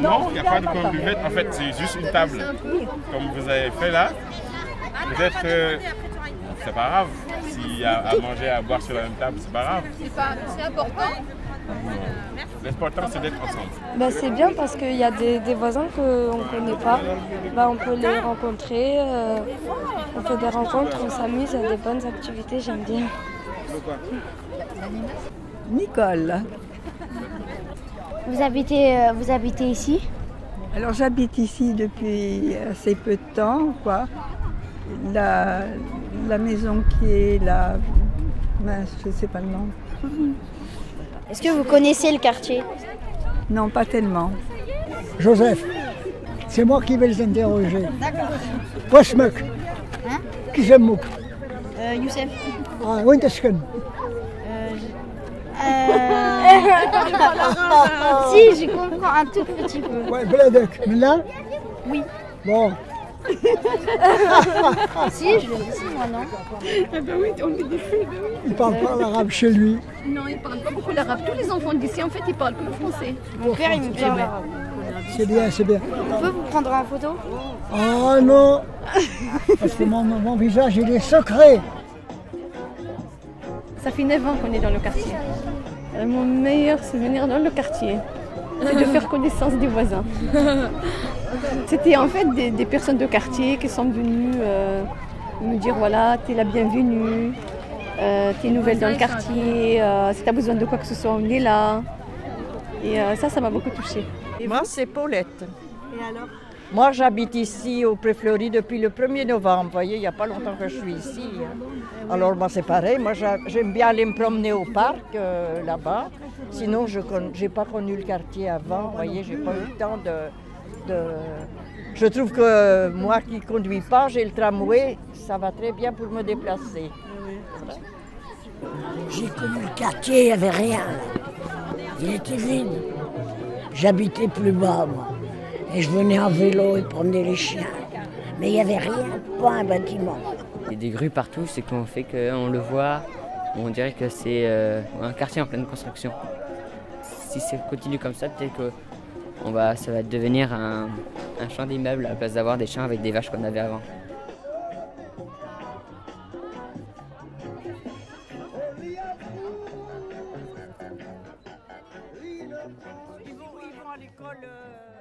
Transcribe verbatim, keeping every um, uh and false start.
Non, il n'y a pas de coin buvette. En fait, c'est juste une table. Comme vous avez fait là. Peut-être que c'est pas grave. S'il y a à manger, à boire sur la même table, c'est pas grave. C'est important. L'important, c'est d'être ensemble. Bah, c'est bien parce qu'il y a des, des voisins qu'on ne connaît pas. Bah, on peut les rencontrer. Euh, on fait des rencontres, on s'amuse, il y a des bonnes activités, j'aime bien. Nicole. Vous habitez, euh, vous habitez ici? Alors j'habite ici depuis assez peu de temps, quoi. La, la maison qui est là, mince, je ne sais pas le nom. Est-ce que vous connaissez le quartier? Non, pas tellement. Joseph, c'est moi qui vais les interroger. D'accord. Wasmuk. Hein? Qui c'est Mouk? Euh, Youssef. Ah, Wintersken. Si, je comprends un tout petit peu. Ouais, Bladek. Mais là? Oui. Bon. Si, je le dis, si, moi non. Eh ben oui, on est des filles, ben oui. Il parle pas l'arabe chez lui. Non, ils parlent pas beaucoup l'arabe. Tous les enfants d'ici, en fait, ils parlent que le français. Mon père, il me parle arabe. C'est bien, c'est bien. On peut vous prendre en photo? Oh non. Parce que mon, mon visage, il est secret. Ça fait neuf ans qu'on est dans le quartier. Euh, Mon meilleur souvenir dans le quartier, c'est de faire connaissance des voisins. C'était en fait des, des personnes de quartier qui sont venues euh, me dire voilà, t'es la bienvenue, euh, t'es nouvelle dans le quartier, euh, si t'as besoin de quoi que ce soit, on est là. Et euh, ça, ça m'a beaucoup touchée. Moi, c'est Paulette. Et alors? Moi, j'habite ici au Pré-Fleury depuis le premier novembre. Vous voyez, il n'y a pas longtemps que je suis ici. Alors, moi, c'est pareil. Moi, j'aime bien aller me promener au parc, euh, là-bas. Sinon, je n'ai pas connu le quartier avant. Vous voyez, je n'ai pas eu le temps de, de... Je trouve que moi qui ne conduis pas, j'ai le tramway. Ça va très bien pour me déplacer. J'ai connu le quartier, il n'y avait rien. Il était vide. J'habitais plus bas, moi. Et je venais en vélo et promenais les chiens. Mais il n'y avait rien, pas un bâtiment. Il y a des grues partout, c'est qu'on fait qu'on le voit, on dirait que c'est euh, un quartier en pleine construction. Si ça continue comme ça, peut-être que on va, ça va devenir un, un champ d'immeubles à la place d'avoir des champs avec des vaches qu'on avait avant. Ils vont, ils vont à l'école. Euh...